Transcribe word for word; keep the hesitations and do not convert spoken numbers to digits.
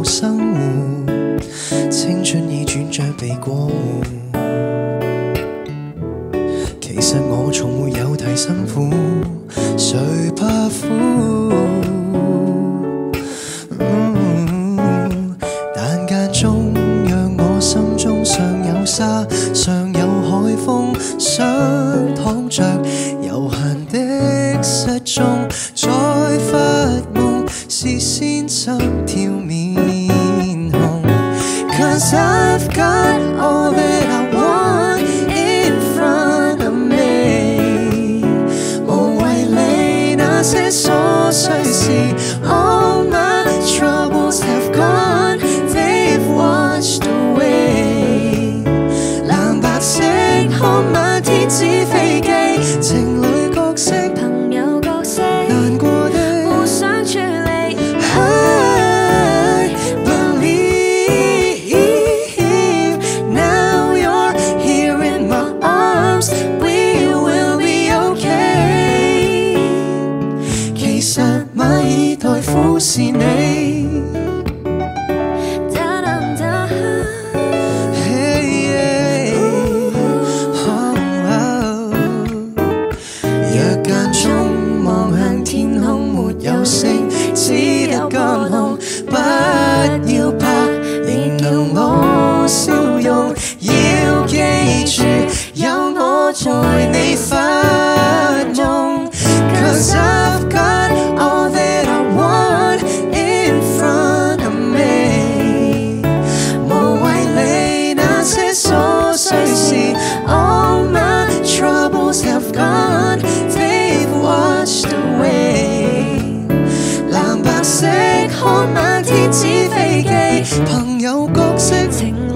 生活，青春已轉著被過戶。其實我從沒有太辛苦，誰怕苦？嗯、但間中讓我心中尚有沙，尚有海風想躺着，悠閒的失蹤，再發夢是先心跳面紅。Cause I've got all that I want in front of me， 無謂理那些瑣碎事。All my troubles have gone, they've washed away。 藍白色看漫天紙飛機，情侶角色朋友角色，難過的互相處理。I believe now you're here in my arms, we will be okay。 其實馬爾代夫是你。只得監控，不要怕，仍能露笑容。要記住，有我在你發夢。Cause I've got all that I want in front of me， 無謂理那些瑣碎事。All my troubles have gone, they've washed away。藍白色看漫天紙飛機，朋友角色。